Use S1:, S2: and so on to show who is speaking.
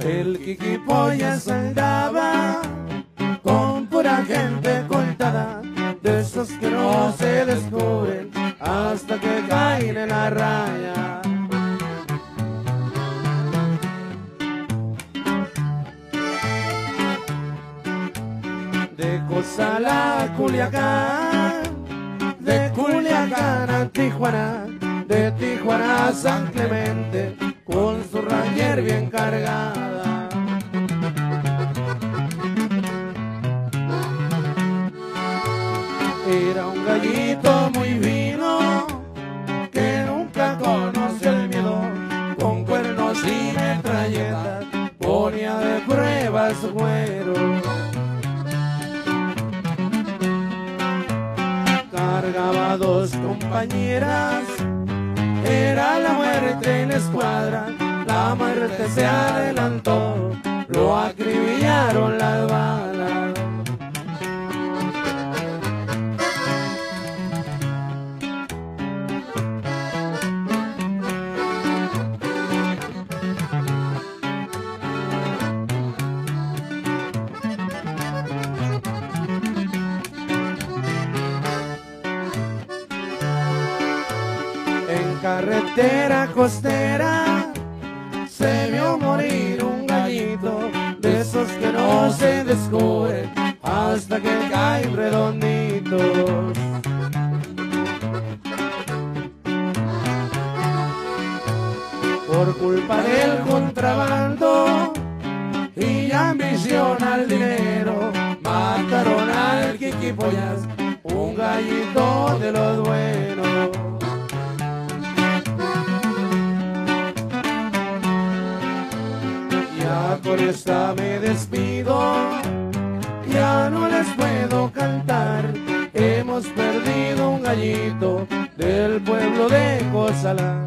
S1: El Quiquipollas andaba con pura gente contada, de esos que no se descubren hasta que caen en la raya. De Cozalá a Culiacán, de Culiacán a Tijuana, de Tijuana a San Clemente, con su Ranger bien cargada. Era un gallito muy fino, que nunca conoció el miedo, con cuernos y metralletas, ponía de prueba su cuero. Cargaba dos compañeras, era la muerte en la escuadra, la muerte se adelantó, lo acribillaron las balas. En carretera costera se vio morir un gallito, de esos que no se descubren hasta que caen redonditos. Por culpa del contrabando y ambición al dinero, mataron al Quiquipollas, un gallito de los buenos. Por esta me despido, ya no les puedo cantar. Hemos perdido un gallito del pueblo de Cozalá.